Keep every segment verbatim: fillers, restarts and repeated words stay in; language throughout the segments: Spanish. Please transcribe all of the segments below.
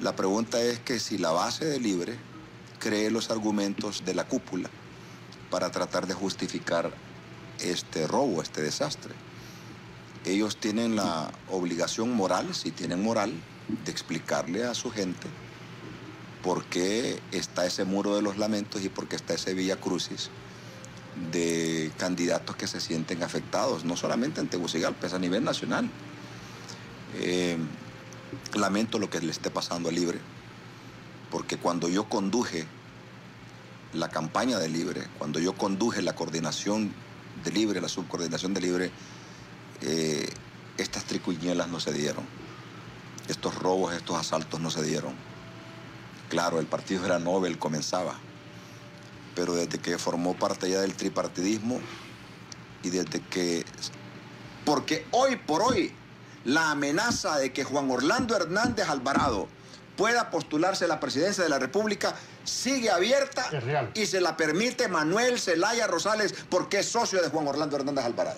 La pregunta es que si la base de Libre cree los argumentos de la cúpula para tratar de justificar este robo, este desastre. Ellos tienen la obligación moral, si tienen moral, de explicarle a su gente por qué está ese muro de los lamentos y por qué está ese Vía Crucis de candidatos que se sienten afectados, no solamente en Tegucigalpa, es a nivel nacional. Eh, lamento lo que le esté pasando a Libre, porque cuando yo conduje la campaña de Libre, cuando yo conduje la coordinación de Libre, la subcoordinación de Libre, eh, estas triquiñuelas no se dieron. Estos robos, estos asaltos no se dieron. Claro, el partido era Nobel, comenzaba, pero desde que formó parte ya del tripartidismo y desde que... Porque hoy por hoy la amenaza de que Juan Orlando Hernández Alvarado pueda postularse a la presidencia de la República sigue abierta y se la permite Manuel Zelaya Rosales porque es socio de Juan Orlando Hernández Alvarado.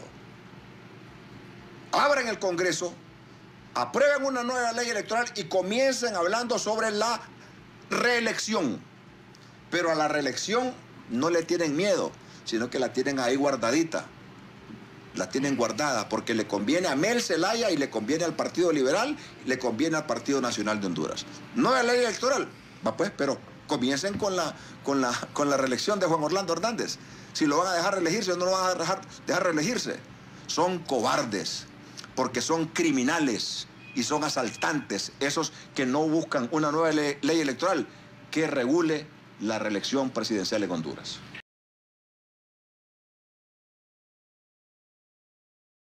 Abran el Congreso, aprueben una nueva ley electoral y comiencen hablando sobre la reelección. Pero a la reelección no le tienen miedo, sino que la tienen ahí guardadita. La tienen guardada porque le conviene a Mel Zelaya y le conviene al Partido Liberal y le conviene al Partido Nacional de Honduras. Nueva ley electoral, va pues, pero comiencen con la, con la, con la reelección de Juan Orlando Hernández. Si lo van a dejar reelegirse o no lo van a dejar, dejar reelegirse. Son cobardes, porque son criminales y son asaltantes, esos que no buscan una nueva ley, ley electoral que regule la reelección presidencial en Honduras.